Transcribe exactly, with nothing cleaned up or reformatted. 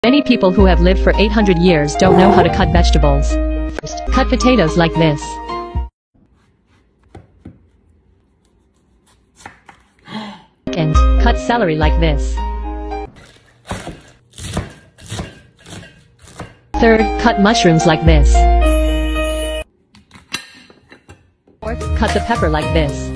Many people who have lived for eight hundred years don't know how to cut vegetables. First, cut potatoes like this. Second, cut celery like this. Third, cut mushrooms like this. Fourth, cut the pepper like this.